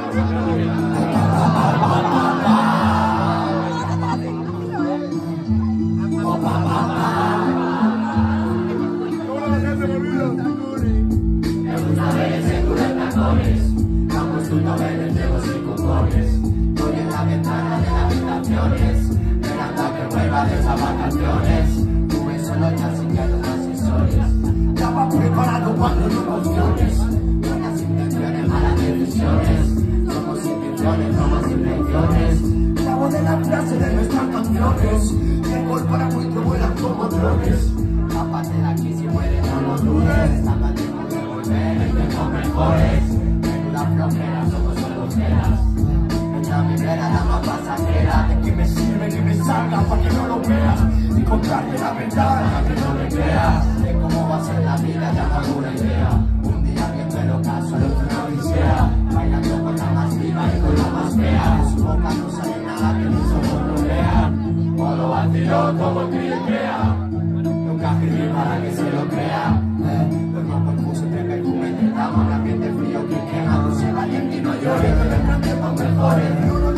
Estoy en la ventana de las habitaciones, esperando a que vuelva de esas vacaciones. Tuve solo ya sin que las historias. Estaba preparado cuando no emociones. Buenas intenciones, malas decisiones. Somos intenciones, somos intenciones. La voz de la frase de nuestras canciones. El gol para vuestro vuelan como drones. Aparte de aquí si puedes no lo dudes. Estando a tiempo de volver, tenemos mejores. Menuda flojera, somos solo fieras. Mi vida la más pasajera. ¿De qué me sirve que me salga para que no lo veas? Y contarte la verdad para que no me creas. De cómo va a ser la vida ya no hago una idea. Un día viendo el ocaso al otro una odisea. Bailando con la más viva y con la más fea. De su boca no sale nada que mis ojos no vean. Modo vacío como Crimea. Nunca escribí para que se lo crea. Duermo por puse de perfume. Intentamos un ambiente frío que quema. No se valiente y no llores. Que vendrán tiempos mejores.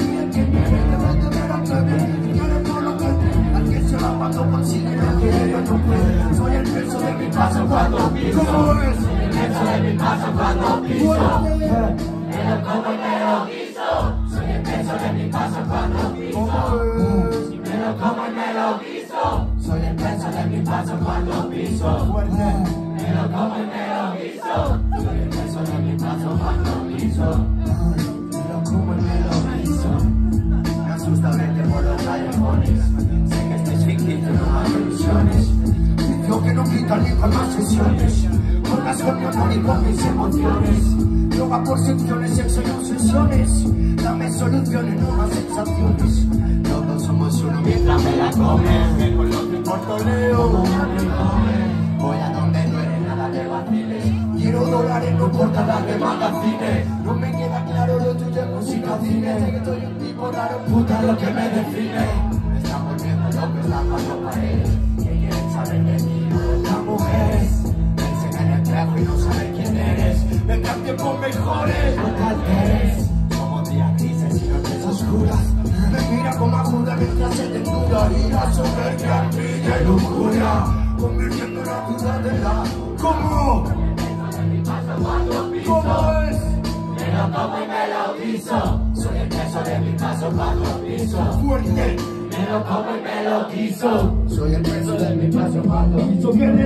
Cuando consigue lo que yo no puedo. Soy el peso de mi paso cuando piso. Soy el peso de mi paso cuando piso. Me lo como y me lo guiso. Soy el peso de mi paso cuando piso. Me lo como y me lo guiso. Soy el peso de mi paso cuando piso. Me lo como y me lo guiso. Soy el peso de mi paso cuando piso. Me lo como y me lo guiso. Me asusta verte por los callejones. No hay ilusiones, yo que no quita ni con más sesiones, con las con mi amor y con mis emociones. Droga por secciones, sexo y obsesiones. Dame soluciones, no más sensaciones. Todos somos uno mientras me la comes. Que con lo que importo leo. Voy a donde no eres nada de vaciles. Quiero dólares, no importa dar de magazines. No me queda claro lo tuyo es música, cine. Sé que soy un tipo raro, puta lo que me define. Estamos viendo lo que están cuando paredes. Que quieren saber de ti, las mujeres. Piensen en el espejo y no saben quién eres. Vendrán tiempos mejores, no te alteres. Somos días grises y noches oscuras. Me mira como ajuda mientras se desnuda. Y la soberbia brilla y locura, convirtiendo la duda de la... ¿Cómo? ¿Cómo es? Me lo como y me lo guiso. Soy el peso de mi paso cuando piso. Fuerte. Me lo como y me lo quiso. Soy el peso de mi paso cuando piso.